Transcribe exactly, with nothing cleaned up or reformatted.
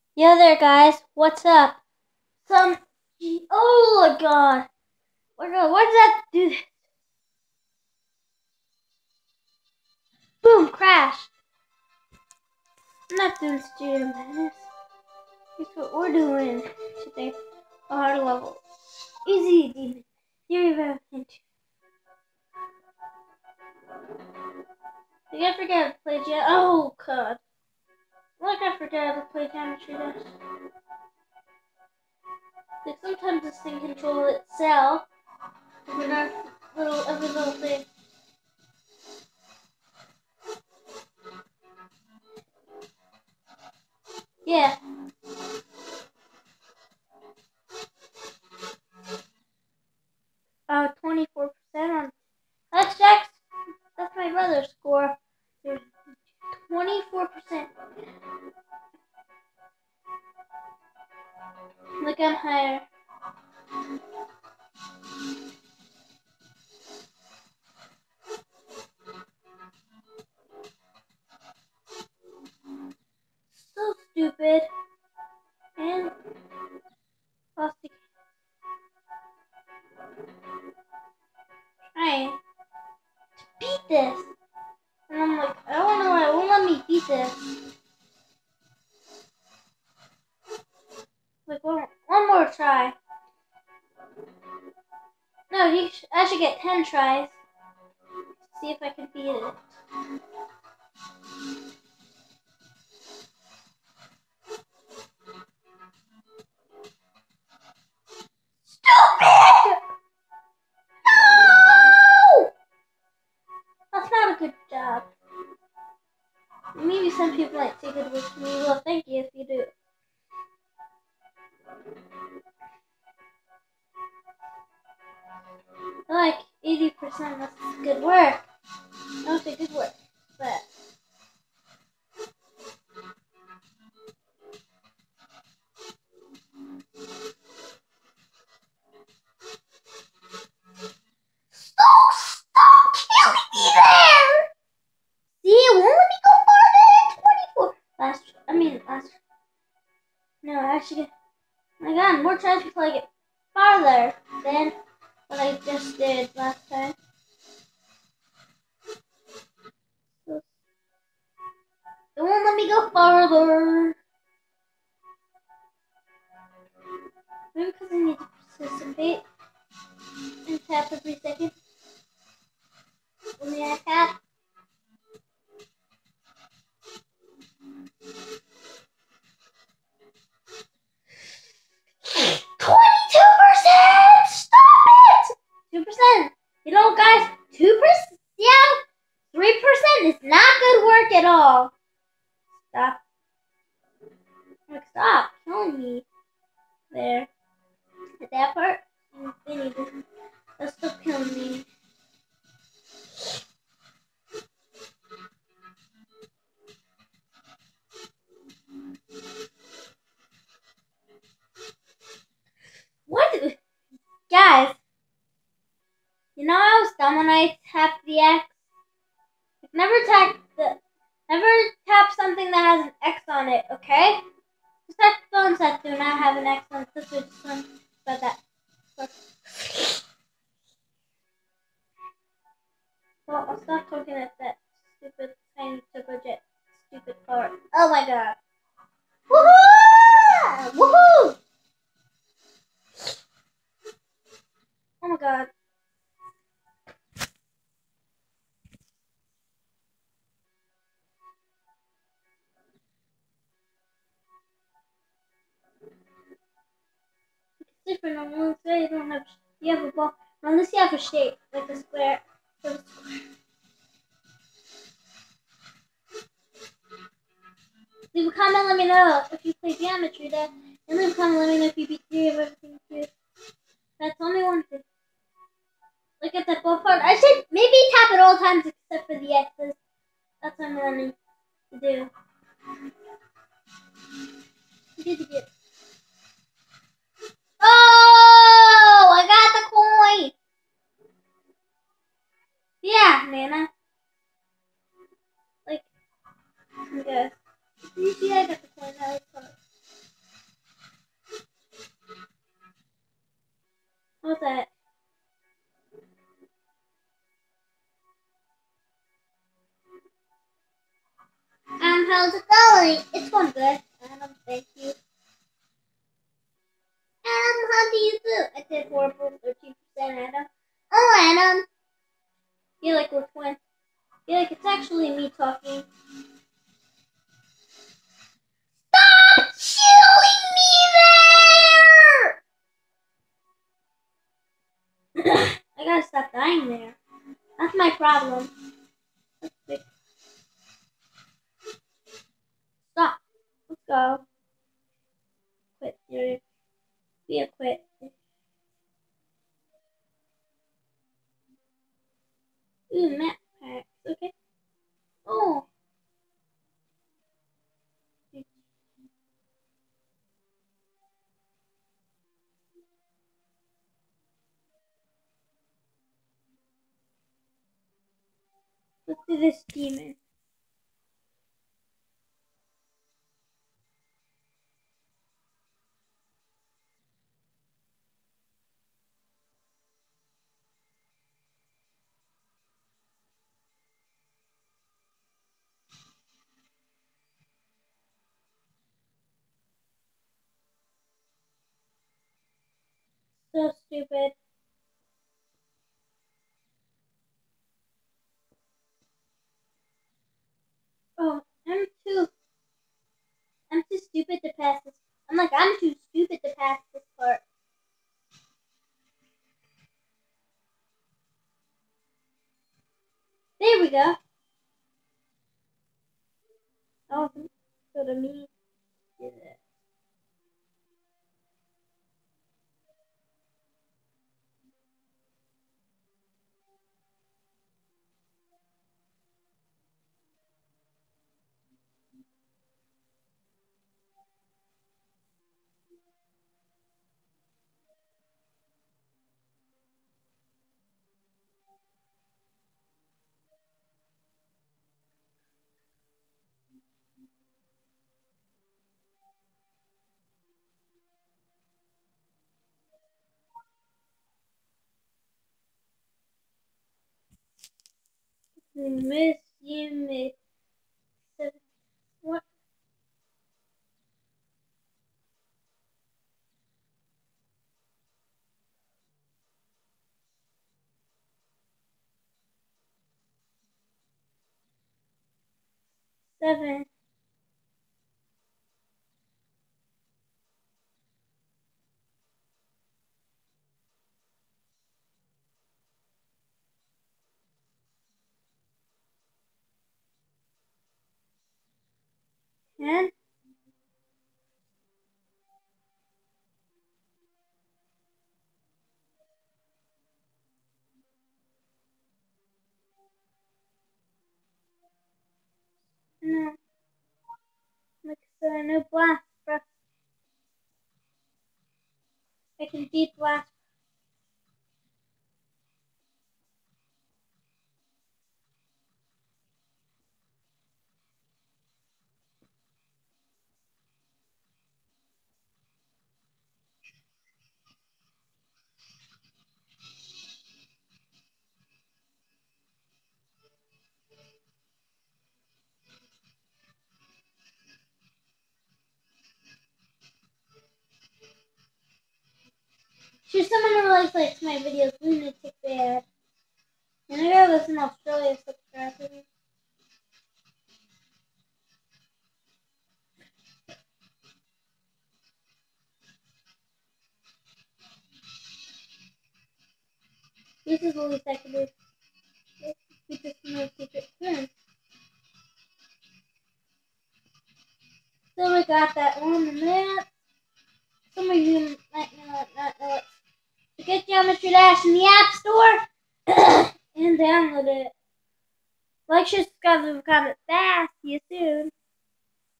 Yo there, guys. What's up? Some. Oh my god. What, what does that do? Boom! Crash. I'm not doing Studio Madness. Here's what we're doing today. A hard level. Easy, demon. Theory of everything. Did I forget how to play Jet? Oh god. Like I forgot how to play Geometry Dash. Like sometimes this thing controls itself. We're not little every little thing. Yeah. Uh, twenty-four percent on. That's Jack's. That's my brother's score. There's twenty-four percent. Look, I'm higher. So stupid. And lost the trying to beat this. And I'm like, I don't know why it won't let me beat this. Like, one, one more try. No, you sh I should get ten tries. See if I can beat it. Stupid! No! That's not a good job. Maybe some people might take it with me. Well, thank you if you do. Like eighty percent, that's good work. That's a good work, but stop, stop killing me there! See, it won't let me go farther than twenty-four. Last, I mean, last. No, I should get. Oh my god, more tries before I get farther than what I just did last time. It won't let me go farther. Maybe because I need to participate and tap every second. Only I tap. Twenty-two percent. Stop it. Two percent. You know, guys, two percent. Yeah, three percent is not good work at all. Stop. Like, stop killing me. There. At that part, they need to. That's still killing me. What? Guys, you know I was dumb when I tapped the X? Like, never tap the, never tap something that has an X on it, okay? Just tap phones that do not have an X on it. This is just one about that. Well, I'll stop talking at that stupid tiny turbojet stupid car. Oh my god. Woohoo! Woohoo! Oh my god. It's different on one side. You don't have. You have a ball. Unless you have a shape like a square. So a square. Leave a comment. Let me know if you play Geometry Dash. And leave a comment. Let me know if you beat three of everything too. That's only one thing. Look at that ball part. I should maybe tap at all times except for the X's. That's what I'm learning to do. Did you get? Oh, I got the coin. Yeah, Nana. Like, I guess. You see, I got the coin. That was fun. dying there. That's my problem. Let's fix. Stop. Let's go. Quit. You're be a quit. Ooh, map packs. Okay. Oh. Let's do this demon. So stupid. Oh, I'm too. I'm too stupid to pass this. I'm like, I'm too stupid to pass this part. There we go. Oh, so to me, is it? Miss you, miss. What? Seven. Ten. No. Like I said, no blast, bro. I can deep blast. She's someone who really likes my videos, lunatic bad. And I gotta listen to Australia subscribe to me. This is the least I can do. We just no secret clearance. So we got that on the map. Some of you might know it, not know it. So get Geometry Dash in the App Store and download it. Like, share, subscribe, leave a comment fast. See you soon.